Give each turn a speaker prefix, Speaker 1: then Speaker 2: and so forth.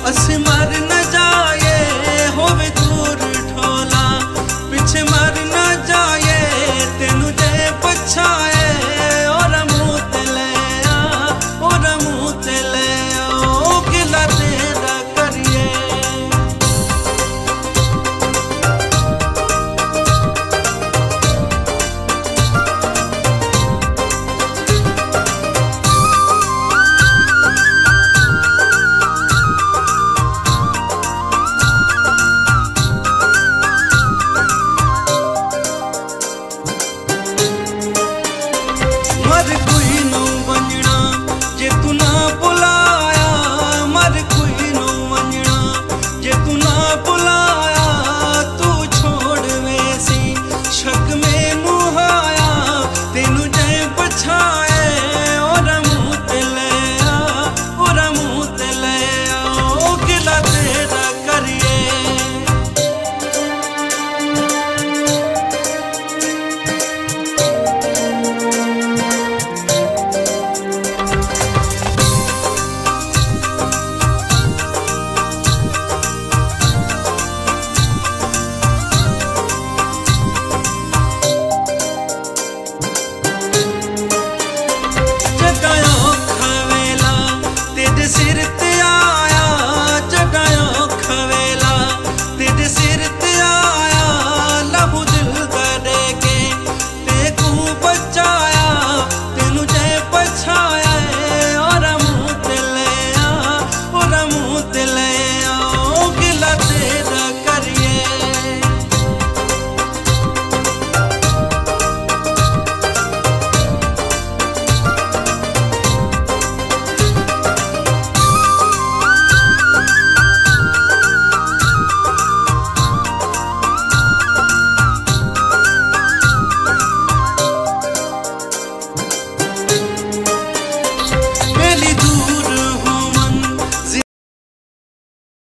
Speaker 1: अस मर न जाए होवे दूर ढोला, पिछे मर न जाए तेनू जे पछाए, और मुँह ते ले आ, और मुँह ते ले आओ गिला तेरा करिए। मर कोई नौ वंजना जे तू ना बुलाया, मर कोई नौ वंजना जे तू ना बुलाया, तू छोड़ वैसी शक में मुहाया तेनू जे पछाया।